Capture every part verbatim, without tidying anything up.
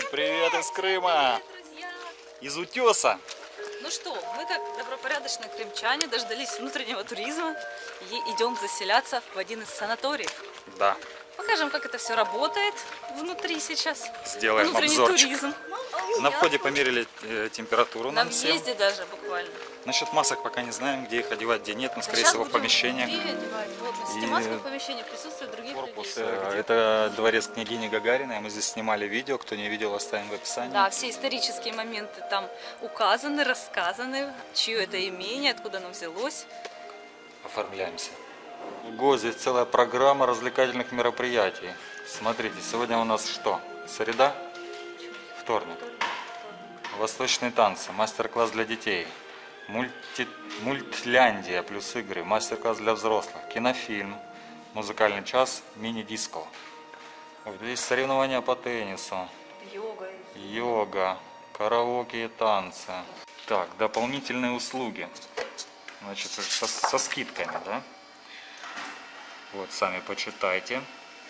Привет из Крыма! Из Утеса! Ну что, мы как добропорядочные крымчане дождались внутреннего туризма и идем заселяться в один из санаториев. Да. Покажем, как это все работает внутри сейчас. Сделаем Внутренний обзорчик. туризм. На входе померили э, температуру На нам всем. въезде даже буквально. Насчет масок пока не знаем, где их одевать, где нет, но скорее Сейчас всего в будем помещениях. внутри одевать. Вот, носите И маску в помещении, присутствие других Корпус, людей. э, это дворец княгини Гагариной. Мы здесь снимали видео. Кто не видел, оставим в описании. Да, все исторические моменты там указаны, рассказаны, чье это имение, откуда оно взялось. Оформляемся. Ого, здесь целая программа развлекательных мероприятий. Смотрите, сегодня у нас что? Среда? Вторник. Восточные танцы, мастер-класс для детей. Мульти... Мультляндия плюс игры, мастер-класс для взрослых. Кинофильм, музыкальный час, мини-диско. Вот здесь соревнования по теннису. Йога. Йога, караоке и танцы. Так, дополнительные услуги. Значит, со, со скидками, да? Вот, сами почитайте.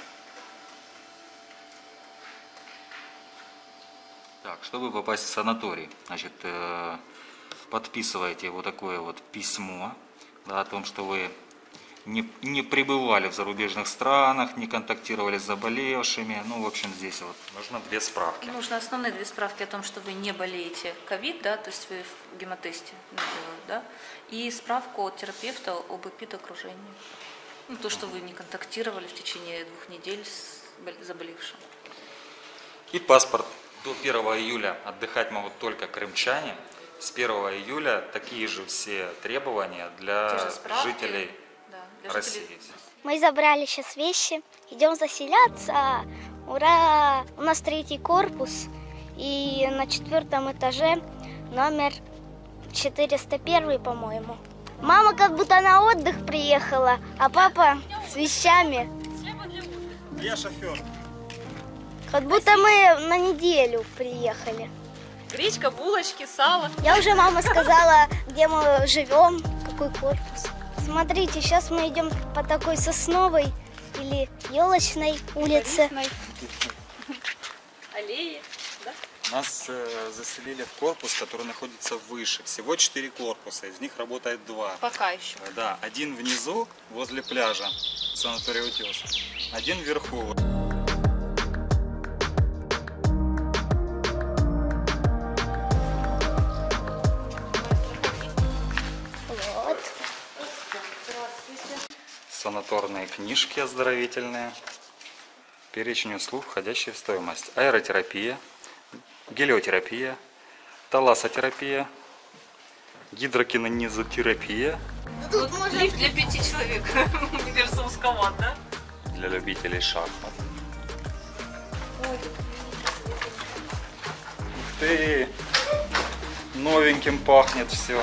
Так, чтобы попасть в санаторий, значит, э, подписываете вот такое вот письмо, да, о том, что вы не, не пребывали в зарубежных странах, не контактировали с заболевшими. Ну, в общем, здесь вот нужно две справки. Нужно основные две справки о том, что вы не болеете ковид, да, то есть вы в гемотесте делают, да, и справку от терапевта об эпидокружении. Ну, то, что вы не контактировали в течение двух недель с заболевшим. И паспорт. До первого июля отдыхать могут только крымчане. С первого июля такие же все требования для жителей да, для России. Жителей... Мы забрали сейчас вещи, идем заселяться. Ура! У нас третий корпус, и на четвертом этаже номер четыреста один, по-моему. Мама как будто на отдых приехала, а папа с вещами. Я шофер. Как будто мы на неделю приехали. Гречка, булочки, сало. Я уже мама сказала, где мы живем, какой корпус. Смотрите, сейчас мы идем по такой сосновой или елочной улице. Аллеи, да? Нас э, заселили в корпус, который находится выше. Всего четыре корпуса, из них работает два. Пока еще. Э, Да, один внизу, возле пляжа, санаторий Утес. Один вверху. Вот. Санаторные книжки оздоровительные. Перечень услуг, входящие в стоимость. Аэротерапия, гелиотерапия, талассотерапия, гидрокинезотерапия. Тут можно... Лифт для пяти человек. Мне кажется, узковат, да? Для любителей шахмат. Ты новеньким пахнет все.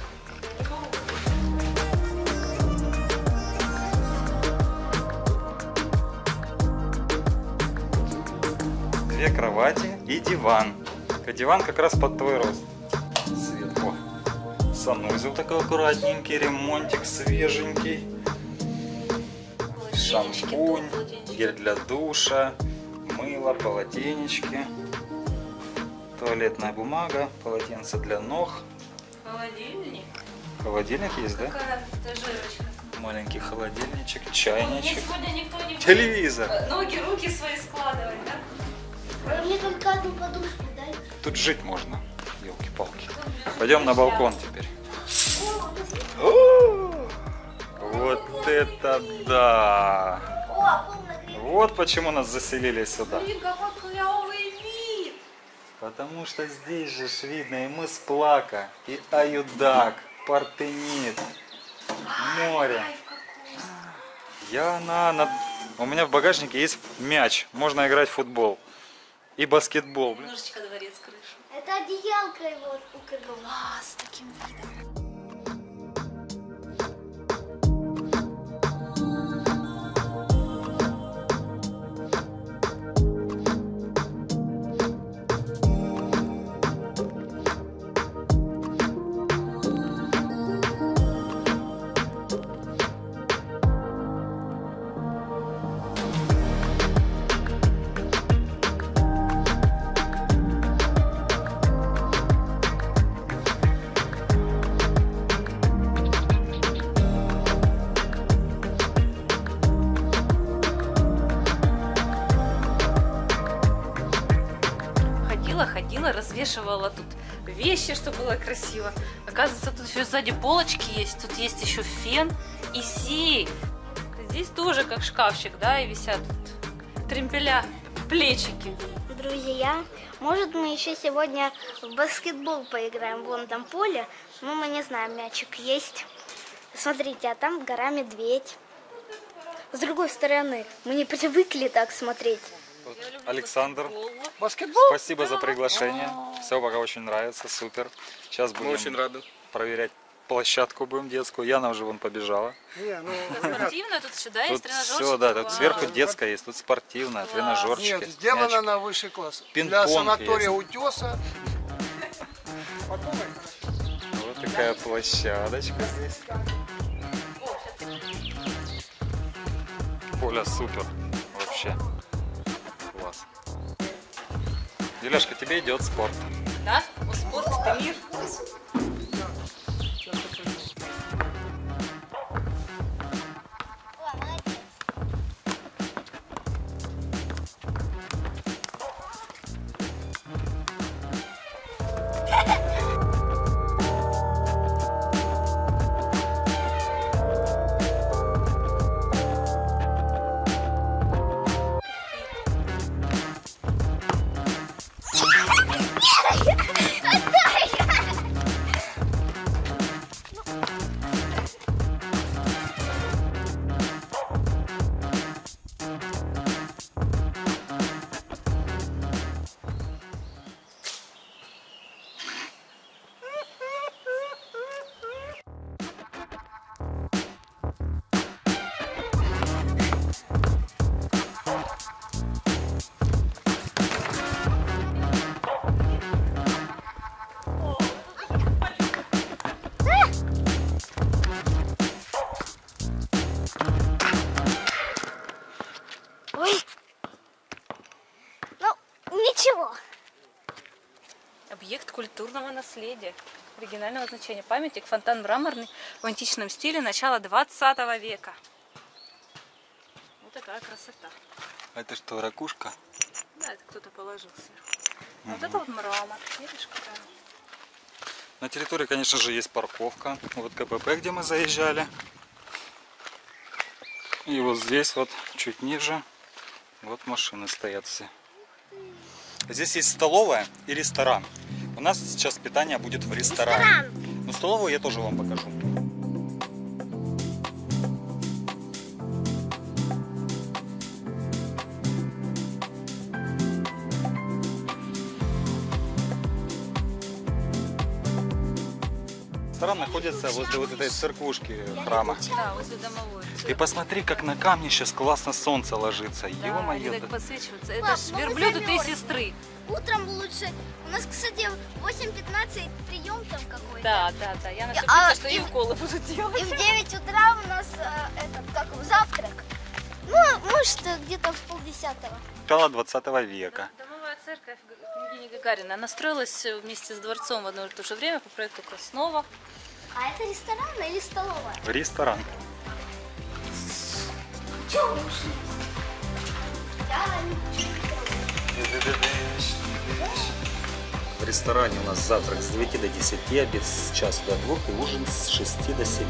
Две кровати и диван. Диван как раз под твой рост. Сверху санузел такой аккуратненький, ремонтик свеженький. Шампунь, гель для душа, мыло, полотенечки, туалетная бумага, полотенце для ног. Холодильник. Холодильник есть, да? Какая этажерочка. Маленький холодильничек, чайничек, Мне сегодня никто не будет телевизор. ноги, руки свои складывать, да? Мне только одну подушку дай. Тут жить можно, елки-палки. Пойдем на балкон теперь. О, вот это да! О, комната. Вот почему нас заселили сюда. Блин, какой клевый вид! Потому что здесь же ж видно и мыс Плака, и Аюдак, Партенит, море. Я на, на... У меня в багажнике есть мяч, можно играть в футбол и баскетбол. Немножечко дворец крышу. Это одеялка его укрыла. А, с таким видом. ходила, развешивала тут вещи, чтобы было красиво. Оказывается, тут еще сзади полочки есть, тут есть еще фен и сейф. Здесь тоже как шкафчик, да, и висят тут тремпеля, плечики. Друзья, может мы еще сегодня в баскетбол поиграем, вон там поле, но мы не знаем, мячик есть. Смотрите, а там гора Медведь. С другой стороны, мы не привыкли так смотреть. Вот Александр, Баскетбол? спасибо за приглашение. Все пока очень нравится, супер. Сейчас будем Мы очень рады. проверять площадку будем детскую. Яна уже вон побежала. Не, ну, Спортивная, тут сюда есть Тут тренажерчик. все, да, тут Вау. сверху детская есть, тут спортивная, тренажерчики. нет, сделано мячик. на высший класс. Пинг-понг Для санатория есть. Утеса. Подумай. Вот такая площадочка здесь. Поля супер, вообще класс. Юляшка, тебе идет спорт. Да? У спорт это мир. Ой, ну ничего. Объект культурного наследия, оригинального значения. Памятник, фонтан мраморный в античном стиле начала двадцатого века. Вот такая красота. А это что, ракушка? Да, это кто-то положил сверху. Вот это вот мрамор. Видишь, какая? На территории, конечно же, есть парковка. Вот КПП, где мы заезжали. И вот здесь вот, чуть ниже, вот машины стоят все. Здесь есть столовая и ресторан. У нас сейчас питание будет в ресторане. Ресторан. Но столовую я тоже вам покажу. Ресторан находится возле вот этой церквушки храма. Да, возле домовой. И посмотри, как на камне сейчас классно солнце ложится. Да, Ё-моё. они так подсвечиваются. Это Пап, ж ну мы верблюд у твоей замерзли. сестры. Утром лучше. У нас, кстати, в восемь пятнадцать прием там какой-то. Да, да, да. Я А, нашла, что и- и уколы будут делать. И в девять утра у нас э, этот, как его, завтрак. Ну, может, где-то в полдесятого. Начало двадцатого века. Домовая церковь княгини Гагарина. Она строилась вместе с дворцом в одно и то же время по проекту Краснова. А это ресторан или столовая? Ресторан. Чего вы ушли? Я ничего не трогаю. В ресторане у нас завтрак с девяти до десяти, обед с часу до двух и ужин с шести до семи.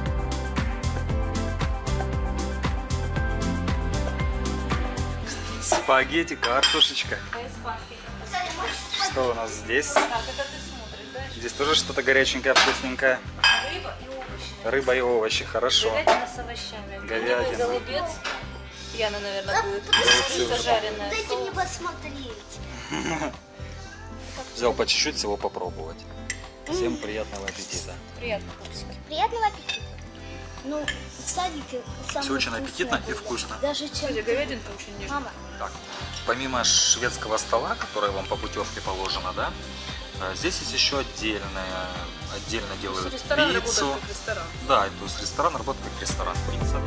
Спагетти, картошечка. По-испански. Кстати, может, Что у нас здесь? Так, это ты смотришь, да? Здесь тоже что-то горяченькое, вкусненькое. Рыба и овощи. Рыба и овощи, хорошо. Говядина с овощами. Говядина. Белый голубец. Яна, наверное, будет. Голубцы уже. Зажаренная. дайте мне посмотреть. Взял по чуть-чуть всего попробовать. Всем приятного аппетита. Приятно, пупсики. Приятного аппетита. Ну, в садике самое Всё очень вкусное аппетитно и было. вкусно. Даже чем Кстати, говядинка очень нежная. мама. Так, помимо шведского стола, который вам по путевке положено, да, а, здесь есть еще отдельное, отдельно делают Ресторан пиццу. работает как ресторан. Да, то есть ресторан работает как ресторан. Пицца.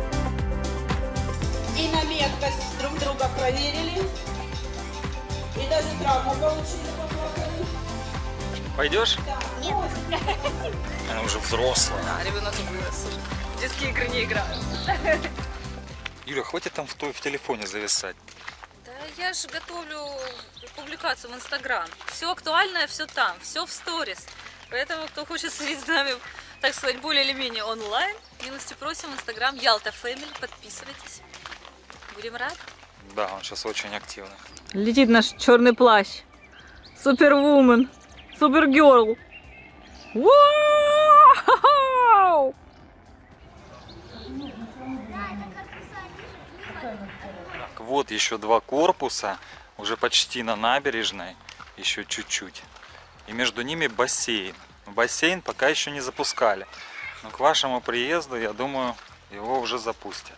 И на меткость друг друга проверили. И даже травму получили, поплакали. Пойдешь? Нет. Она уже взрослая. А, ребенок вырос уже. В детские игры не играют. Юля, хватит там в, той- в телефоне зависать. Да я же готовлю публикацию в Инстаграм. Все актуальное, все там, все в сторис. Поэтому, кто хочет следить с нами, так сказать, более или менее онлайн, милости просим в Инстаграм Ялта Фэмили, подписывайтесь. Будем рады. Да, он сейчас очень активный. Летит наш черный плащ. Супервумен. Супергерл. Вау! Так, вот еще два корпуса, уже почти на набережной, еще чуть-чуть. И между ними бассейн. Бассейн пока еще не запускали. Но к вашему приезду, я думаю, его уже запустят.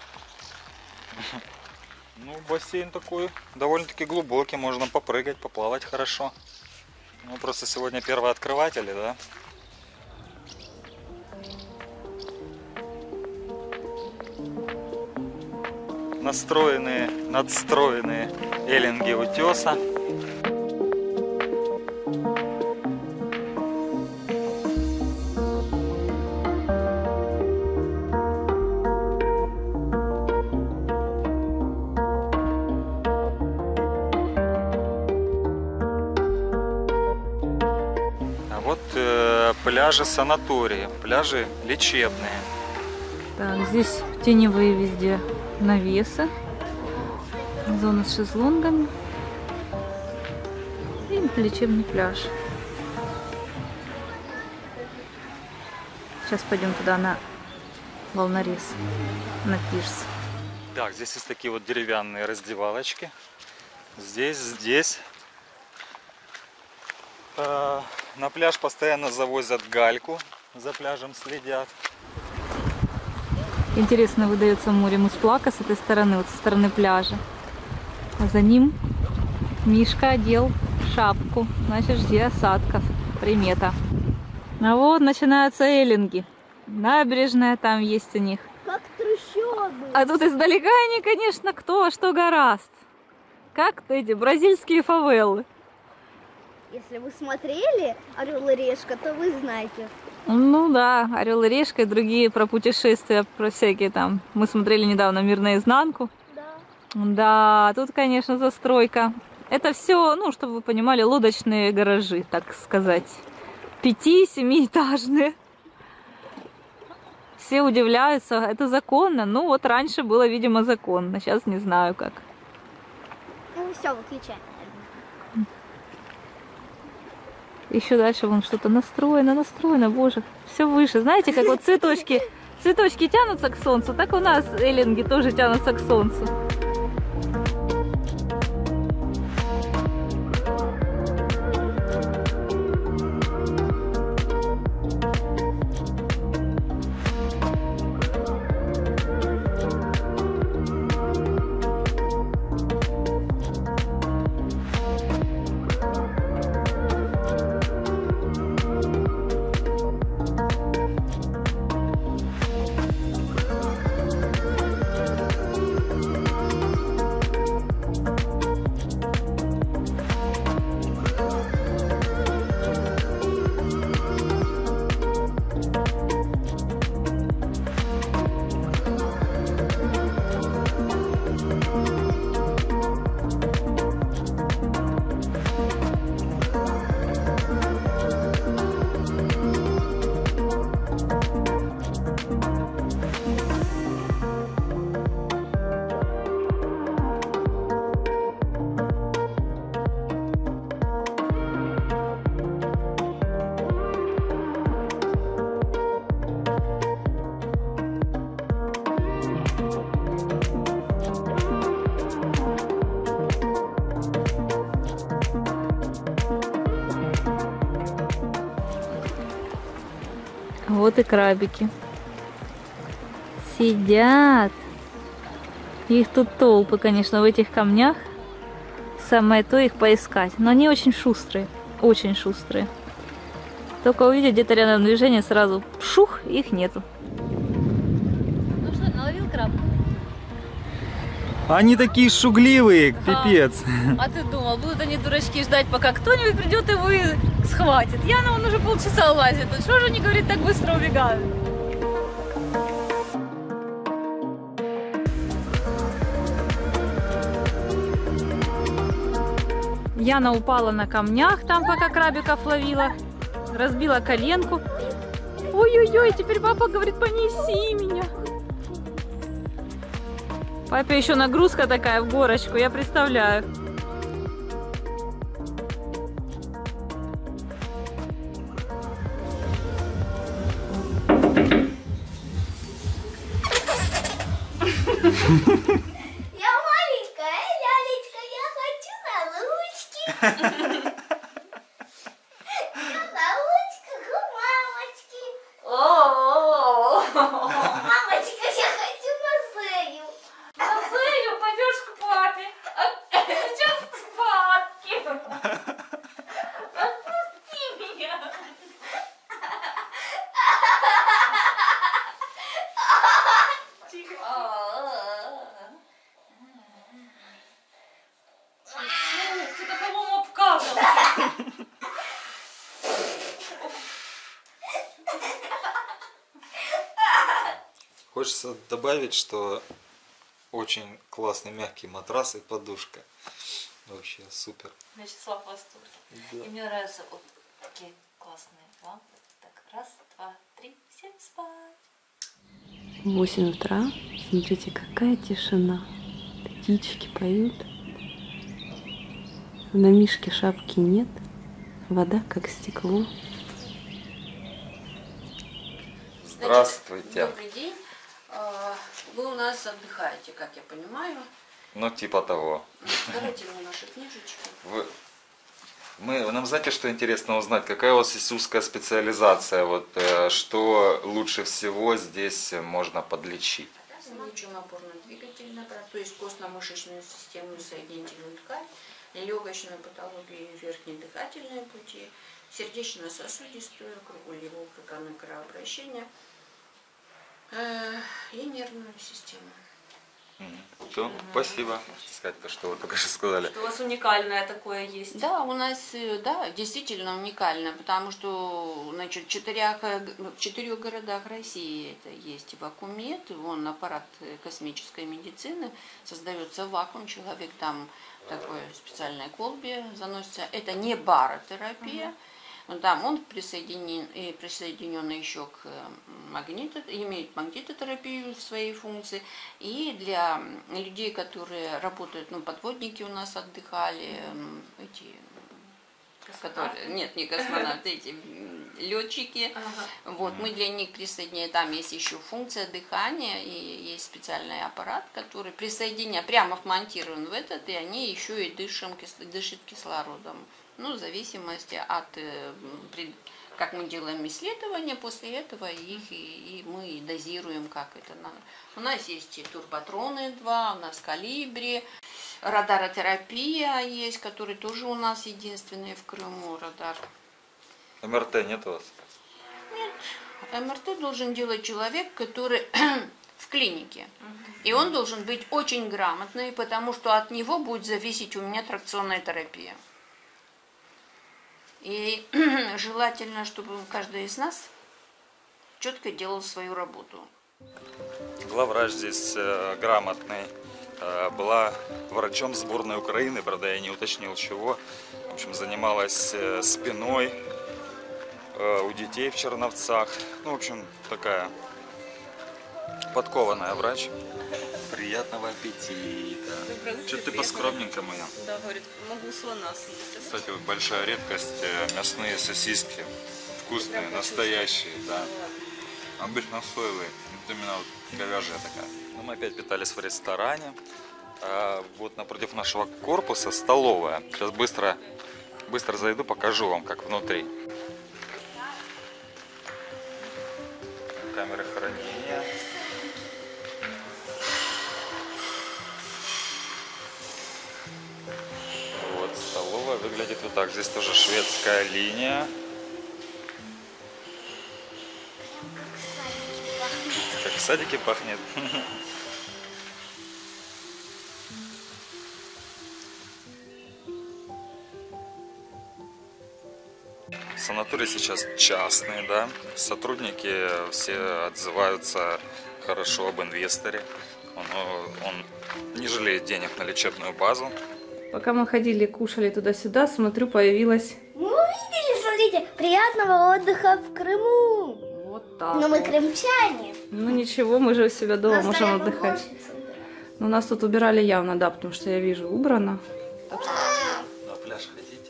Ну, бассейн такой довольно-таки глубокий, можно попрыгать, поплавать хорошо. Ну, просто сегодня первооткрыватели, да? Настроенные, надстроенные эллинги утеса. А вот э, пляжи санатории, пляжи лечебные. Так, здесь теневые везде навесы, зона с шезлонгами и лечебный пляж. Сейчас пойдем туда на волнорез, на пирс. Так, здесь есть такие вот деревянные раздевалочки. Здесь, здесь. Э, на пляж постоянно завозят гальку, за пляжем следят. Интересно выдается море Мусплака с этой стороны, вот со стороны пляжа. А за ним Мишка одел шапку, значит, жди осадков. Примета. А вот начинаются эллинги. Набережная там есть у них. Как трущобы. А тут издалека они, конечно, кто во что гораст. Как эти бразильские фавелы. Если вы смотрели «Орел и решка», то вы знаете. Ну да, «Орел и решка» и другие про путешествия, про всякие там. Мы смотрели недавно «Мир наизнанку». Да. Да, тут, конечно, застройка. Это все, ну, чтобы вы понимали, лодочные гаражи, так сказать. Пяти-семиэтажные. Все удивляются, это законно. Ну, вот раньше было, видимо, законно. Сейчас не знаю как. Ну все, выключаем. Еще дальше вон что-то настроено, настроено, боже. Все выше. Знаете, как вот цветочки, цветочки тянутся к солнцу, так у нас эллинги тоже тянутся к солнцу. Вот и крабики. Сидят. Их тут толпы, конечно, в этих камнях. Самое то их поискать. Но они очень шустрые. Очень шустрые. Только увидят где-то рядом движение, сразу пшух, их нету. Ну что, наловил краб? Они такие шугливые, пипец. А ты думал, будут они дурачки ждать, пока кто-нибудь придет и его схватит? Яна, он уже полчаса лазит. Что же они, говорит, так быстро убегают? Яна упала на камнях, там пока крабиков ловила. Разбила коленку. Ой-ой-ой, теперь папа говорит, понеси меня. Папе еще нагрузка такая в горочку, я представляю. Я маленькая лялечка, я хочу на ручки. Я на ручках у мамочки. Мамочка, я хочу на шею. На шею пойдешь к папе. Сейчас спадки. Отпусти меня. Ты до кого обкакался? Хочется добавить, что очень классный мягкий матрас и подушка. Вообще супер. Вячеслав в восторге. Да. И мне нравятся вот такие классные лампы. Так, раз, два, три, всем спать. восемь утра. Смотрите, какая тишина. Птички поют. На Мишке шапки нет. Вода как стекло. Здравствуйте. Добрый день. Вы у нас отдыхаете, как я понимаю. Ну, типа того. Давайте мне наши книжечки. Вы... Мы... Нам знаете, что интересно узнать? Какая у вас есть узкая специализация? Вот, э, что лучше всего здесь можно подлечить? Лечим опорно-двигательный аппарат, то есть костно-мышечную систему и соединительную ткань, легочную патологию и верхние дыхательные пути, сердечно-сосудистую, круговое кровообращение э, и нервную систему. Все, спасибо. Сказать то, что вы только что сказали. Что у вас уникальное такое есть. Да, у нас, да, действительно уникально, потому что, значит, в четырех, в четырех городах России это есть вакуумет, вон аппарат космической медицины, создается вакуум, человек там в такой специальной колбе заносится. Это не баротерапия. Uh-huh. Там он присоединен, и присоединен еще к магниту, имеет магнитотерапию в своей функции. И для людей, которые работают, ну, подводники у нас отдыхали, эти, которые, нет, не космонавты, эти летчики. Ага. Вот, мы для них присоединяем, там есть еще функция дыхания, и есть специальный аппарат, который присоединяя, прямо вмонтирован в этот, и они еще и дышим, дышат кислородом. Ну, в зависимости от, как мы делаем исследования, после этого их и, и мы дозируем, как это надо. У нас есть и турботроны два, у нас калибри, радаротерапия есть, который тоже у нас единственный в Крыму радар. эм эр тэ нет у вас? Нет, эм эр тэ должен делать человек, который в клинике. И он должен быть очень грамотный, потому что от него будет зависеть у меня тракционная терапия. И желательно, чтобы каждый из нас четко делал свою работу. Главврач здесь э, грамотный. Э, была врачом сборной Украины, правда, я не уточнил чего. В общем, занималась э, спиной э, у детей в Черновцах. Ну, в общем, такая подкованная врач. Приятного аппетита. Что ты поскромненько моя? Да, говорит, могу слона съесть. Кстати, вот большая редкость, мясные сосиски. Вкусные, настоящие, да. Обычно соевые, вот именно вот говяжья такая. Ну, мы опять питались в ресторане. А вот напротив нашего корпуса столовая. Сейчас быстро, быстро зайду, покажу вам, как внутри. Камеры хранения. Столовая выглядит вот так. Здесь тоже шведская линия. Как в садике пахнет. Санаторий сейчас частный, да. Сотрудники все отзываются хорошо об инвесторе. Он, он не жалеет денег на лечебную базу. Пока мы ходили, кушали туда-сюда, смотрю, появилась... Мы увидели, смотрите, приятного отдыха в Крыму. Вот так. Но мы вот. крымчане. Ну ничего, мы же у себя дома Нас можем стоят отдыхать. уборщицы. Но нас тут убирали явно, да, потому что я вижу, убрано. На пляж хотите?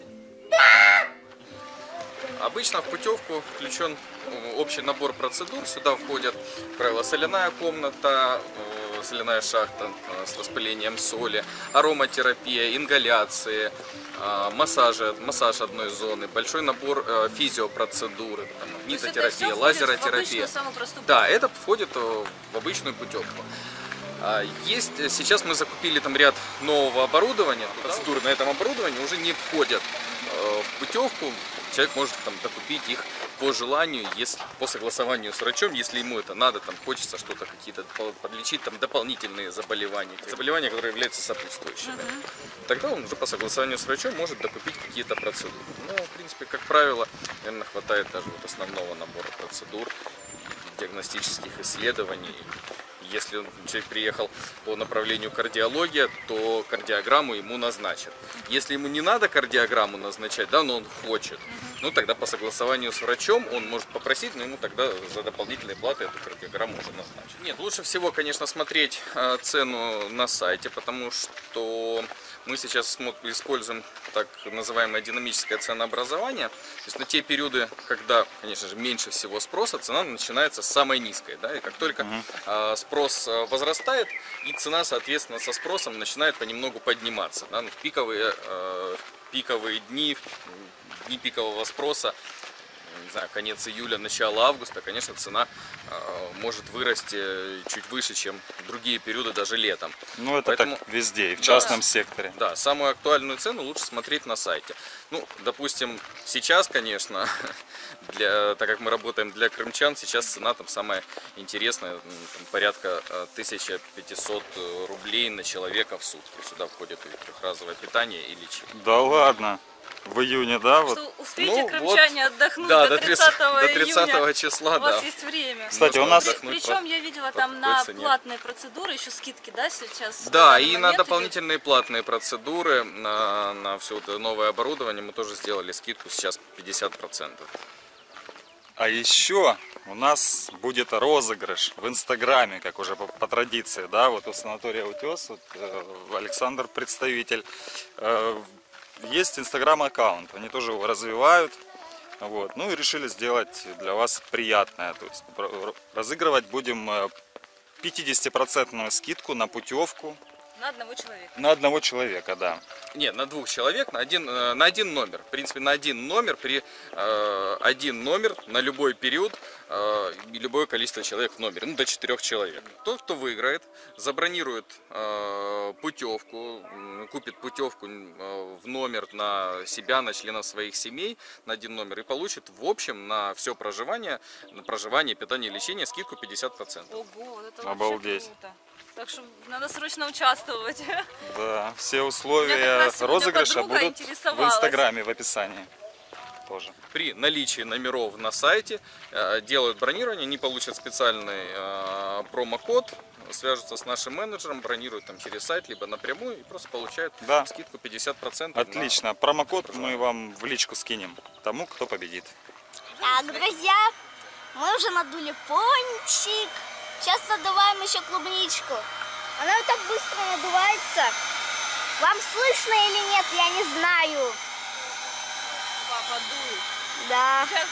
Обычно в путевку включен общий набор процедур. Сюда входят, как правило, соляная комната, соляная шахта с распылением соли, ароматерапия, ингаляции, массажи, массаж одной зоны, большой набор физиопроцедур, магнитотерапия, лазеротерапия. Да, это входит в обычную путевку. Есть, сейчас мы закупили там ряд нового оборудования, процедуры на этом оборудовании уже не входят в путевку. Человек может там докупить их по желанию, если, по согласованию с врачом, если ему это надо, там хочется что-то какие-то подлечить, там дополнительные заболевания, заболевания, которые являются сопутствующими. Uh-huh. Тогда он уже по согласованию с врачом может докупить какие-то процедуры. Но, в принципе, как правило, наверное, хватает даже вот основного набора процедур, диагностических исследований. Если человек приехал по направлению кардиология, то кардиограмму ему назначат. Если ему не надо кардиограмму назначать, да, но он хочет, ну тогда по согласованию с врачом он может попросить, но ему тогда за дополнительные платы эту кардиограмму уже назначат. Нет, лучше всего, конечно, смотреть э, цену на сайте, потому что мы сейчас используем так называемое динамическое ценообразование. То есть на те периоды, когда, конечно же, меньше всего спроса, цена начинается с самой низкой. Да? И как только uh-huh. э, спрос возрастает, и цена, соответственно, со спросом начинает понемногу подниматься. Да? Ну, в пиковые, э, пиковые дни, дни пикового спроса, не знаю, конец июля, начало августа, конечно, цена э, может вырасти чуть выше, чем другие периоды, даже летом. Ну, это Поэтому, так везде, и в да, частном секторе. Да, самую актуальную цену лучше смотреть на сайте. Ну, допустим, сейчас, конечно, для, так как мы работаем для крымчан, сейчас цена там самая интересная, там, порядка тысяча пятьсот рублей на человека в сутки. Сюда входит и трехразовое питание, и лечение. Да ладно? В июне, да? Вот. Что успейте, ну, крымчане, вот, отдохнуть да, до тридцатого, до тридцатого июня. числа, у вас да. есть время. Кстати, у нас... Причем я видела там на платные процедуры еще скидки, да, сейчас? Да, и на дополнительные идет... платные процедуры, на, на все это новое оборудование мы тоже сделали скидку сейчас пятьдесят процентов. А еще у нас будет розыгрыш в Инстаграме, как уже по, по традиции, да, вот у санатория Утес, вот, э, Александр представитель, э, есть инстаграм-аккаунт, они тоже его развивают, вот, ну и решили сделать для вас приятное, то есть разыгрывать будем пятидесятипроцентную скидку на путевку. На одного человека. На одного человека, да. Нет, на двух человек, на один, на один номер. В принципе, на один номер, при э, один номер на любой период, э, любое количество человек в номере, ну до четырех человек. Тот, кто выиграет, забронирует э, путевку, купит путевку э, в номер на себя, на членов своих семей, на один номер и получит в общем на все проживание, на проживание, питание, лечение скидку пятьдесят процентов. Ого, это Обалдеть. Круто. Так что надо срочно участвовать. Да, все условия розыгрыша будут в Инстаграме, в описании тоже. При наличии номеров на сайте э, делают бронирование, они получат специальный э, промокод, свяжутся с нашим менеджером, бронируют там через сайт, либо напрямую и просто получают да. скидку пятьдесят процентов. Отлично, промокод мы вам в личку скинем тому, кто победит. Так, друзья, мы уже надули пончик. Сейчас надуваем еще клубничку. Она так быстро надувается. Вам слышно или нет, я не знаю. Папа дует. Да. Сейчас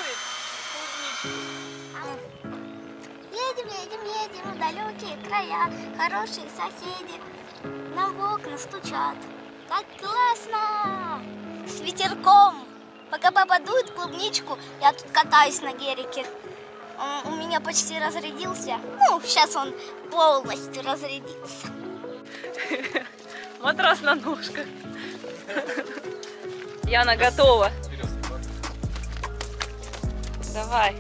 дует клубничку. Едем, едем, едем в далекие края. Хорошие соседи нам в окна стучат. Как классно! С ветерком. Пока папа дует клубничку, я тут катаюсь на гелике. Он у меня почти разрядился. Ну, сейчас он полностью разрядится. Матрас на ножках. Яна готова. Давай.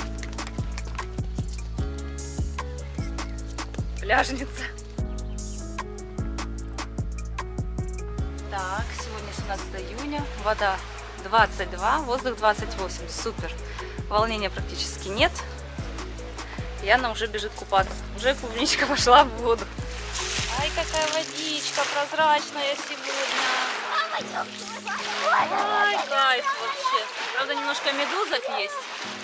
Пляжница. Так, сегодня семнадцатое июня. Вода двадцать два, воздух двадцать восемь. Супер. Волнения практически нет. Яна уже бежит купаться. Уже клубничка пошла в воду. Ай, какая водичка прозрачная сегодня. Ой, кайф вообще. Правда, немножко медузок есть.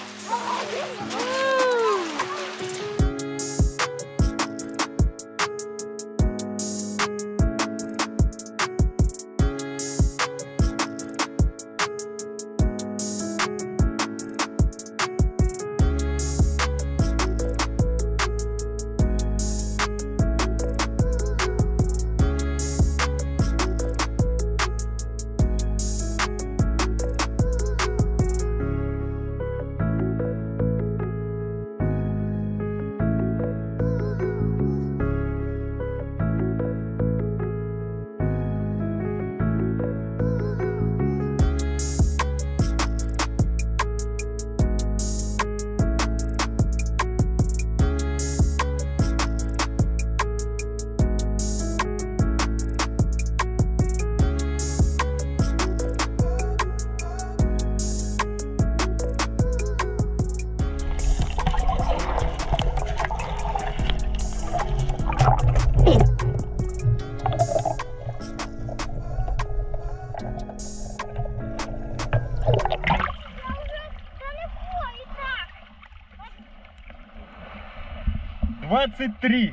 двадцать три.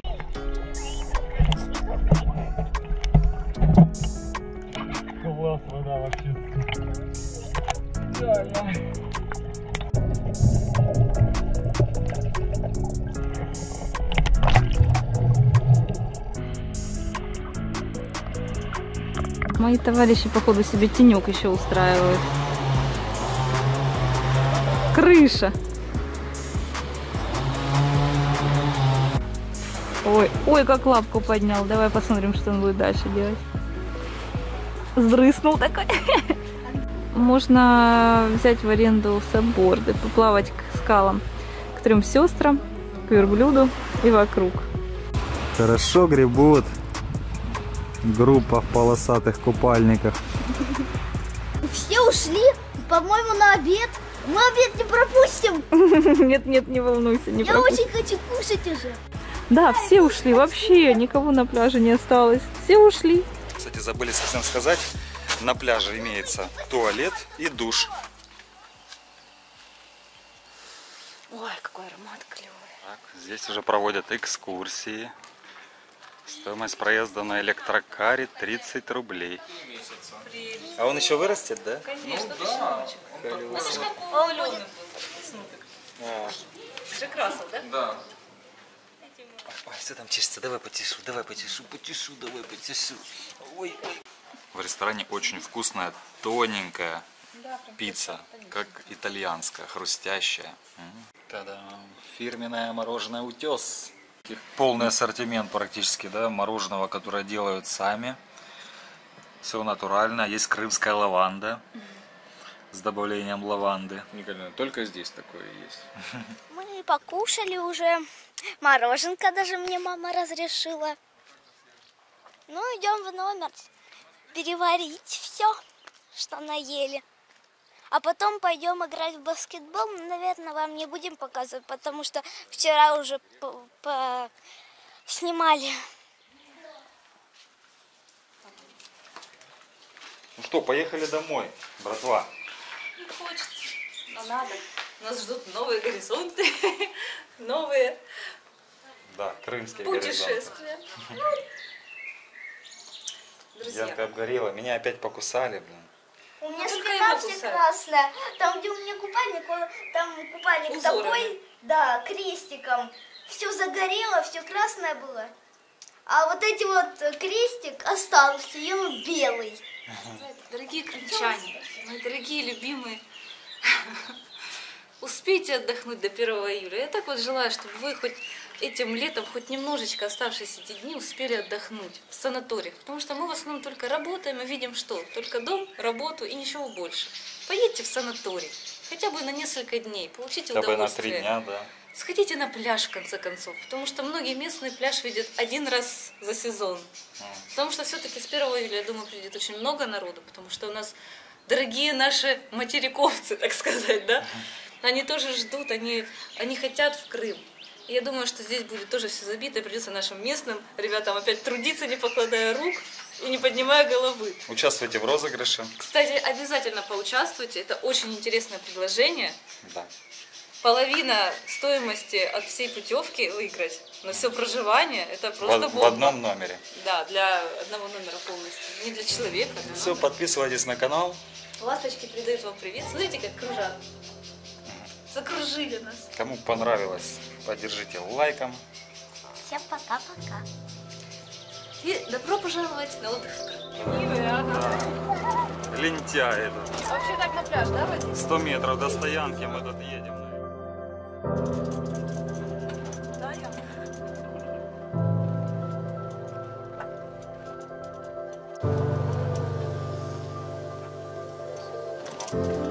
Класс, вода вообще. Мои товарищи, походу, себе тенек еще устраивают. Крыша. Ой, ой, как лапку поднял. Давай посмотрим, что он будет дальше делать. Сдрыснул такой. Можно взять в аренду сабборды, поплавать к скалам, к трем сестрам, к верблюду и вокруг. Хорошо гребут. Группа в полосатых купальниках. Все ушли, по-моему, на обед. Мы обед не пропустим. Нет, нет, не волнуйся, не Я пропустим. очень хочу кушать уже. Да, все ушли, вообще никого на пляже не осталось. Все ушли. Кстати, забыли совсем сказать, на пляже имеется туалет и душ. Ой, какой аромат клевый. Так, здесь уже проводят экскурсии. Стоимость проезда на электрокаре тридцать рублей. А он еще вырастет, да? Конечно, Ну да. Олёный был, снупик. А. Джек Рассел, да? Да. Ой, что там чешется? Давай потешу, давай потешу, потешу, давай потешу. Ой, ой. В ресторане очень вкусная, тоненькая пицца, как итальянская, хрустящая. Та-дам! Фирменное мороженое «Утес». Полный ассортимент практически, да, мороженого, которое делают сами. Все натурально. Есть крымская лаванда с добавлением лаванды. Уникально. Только здесь такое есть. Мы покушали уже. Мороженка даже мне мама разрешила. Ну, идем в номер переварить все, что наели. А потом пойдем играть в баскетбол. Наверное, вам не будем показывать, потому что вчера уже по -по снимали. Ну что, поехали домой, братва. Не хочется, но надо. Нас ждут новые горизонты, новые Да, крымские горизонты. путешествия. Друзья, Янка обгорела. Меня опять покусали, блин. У меня только спина его вся кусают. красная. Там, где у меня купальник, он, там купальник Узорами. такой, да, крестиком. Все загорело, все красное было. А вот эти вот крестик остался, и он белый. дорогие крымчане, мои дорогие любимые, успейте отдохнуть до первого июля. Я так вот желаю, чтобы вы хоть этим летом, хоть немножечко оставшиеся эти дни успели отдохнуть в санаториях. Потому что мы в основном только работаем и видим что? Только дом, работу и ничего больше. Поедьте в санаторий, хотя бы на несколько дней, получите Хотя бы на удовольствие. три дня, да. Сходите на пляж, в конце концов, потому что многие местные пляж видят один раз за сезон. Потому что все-таки с первого июля, я думаю, придет очень много народу, потому что у нас дорогие наши материковцы, так сказать, да, они тоже ждут, они, они хотят в Крым. Я думаю, что здесь будет тоже все забито, и придется нашим местным ребятам опять трудиться, не покладая рук и не поднимая головы. Участвуйте в розыгрыше. Кстати, обязательно поучаствуйте, это очень интересное предложение. Да. Половина стоимости от всей путевки выиграть, но все проживание это просто В, бомба. в одном номере. Да, для одного номера полностью, не для человека. Для Все, номера. подписывайтесь на канал. Ласточки передают вам привет. Смотрите, как кружат. Закружили нас. Кому понравилось, поддержите лайком. Всем пока-пока. И добро пожаловать на отдых. Лентяй этот. Вообще так на пляж, да, Вадим? сто метров до стоянки мы тут едем. Да, я.